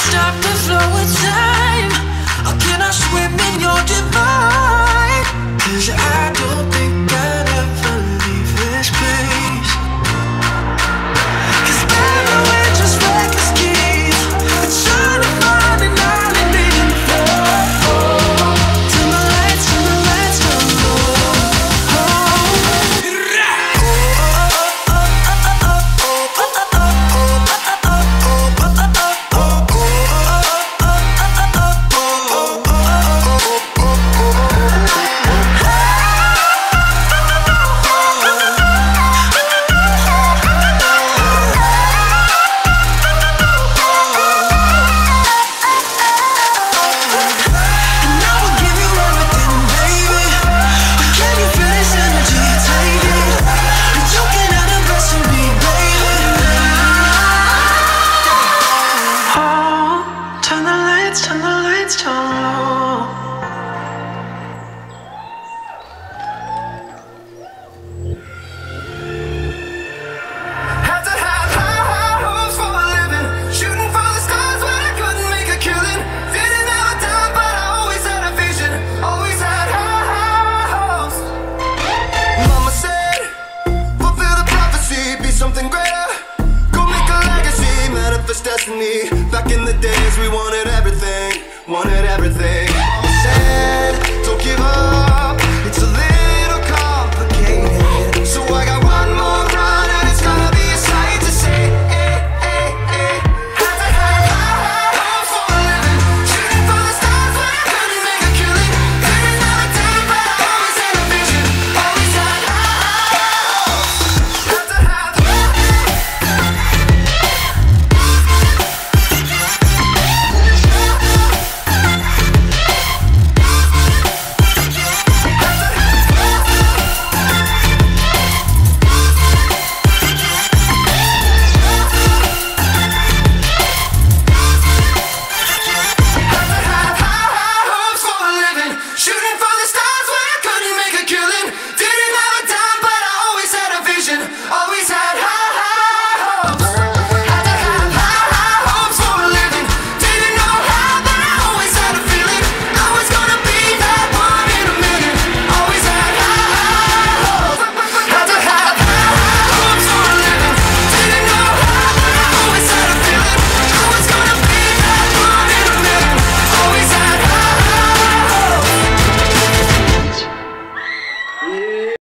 stop the flow of time? Or can I swim in your divine? 'Cause I don't think I'd ever leave this place. 'Cause baby, we're just reckless kids, we're trying to find an island in the fall. Turn the lights, turn the lights down low. Destiny. Back in the days we wanted everything, wanted everything. Mama said, don't give up.